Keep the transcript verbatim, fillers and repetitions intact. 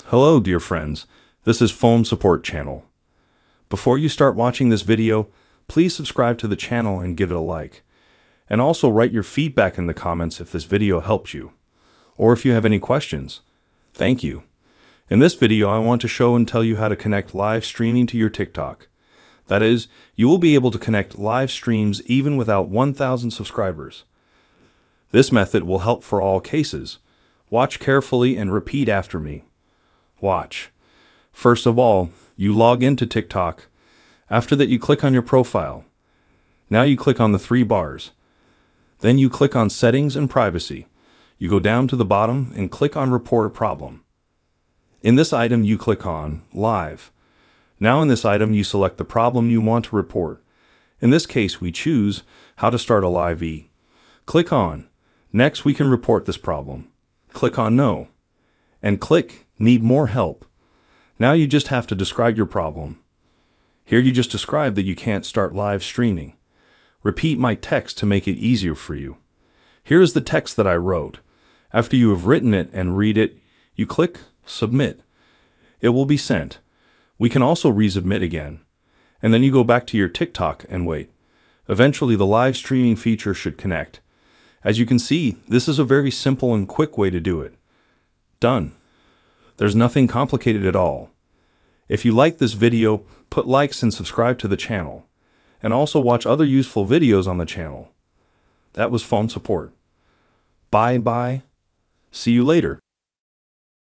Hello, dear friends. This is Phone Support Channel. Before you start watching this video, please subscribe to the channel and give it a like. And also write your feedback in the comments if this video helped you, or if you have any questions. Thank you. In this video, I want to show and tell you how to connect live streaming to your TikTok. That is, you will be able to connect live streams even without one thousand subscribers. This method will help for all cases. Watch carefully and repeat after me. Watch. First of all, you log into TikTok. After that, you click on your profile. Now you click on the three bars. Then you click on Settings and Privacy. You go down to the bottom and click on Report a Problem. In this item, you click on Live. Now in this item, you select the problem you want to report. In this case, we choose How to Start a Live E. Click on Next, we can report this problem. Click on No. And click Need More Help. Now you just have to describe your problem. Here you just describe that you can't start live streaming. Repeat my text to make it easier for you. Here is the text that I wrote. After you have written it and read it, you click Submit. It will be sent. We can also resubmit again. And then you go back to your TikTok and wait. Eventually the live streaming feature should connect. As you can see, this is a very simple and quick way to do it. Done. There's nothing complicated at all. If you like this video, put likes and subscribe to the channel. And also watch other useful videos on the channel. That was Phone Support. Bye bye. See you later.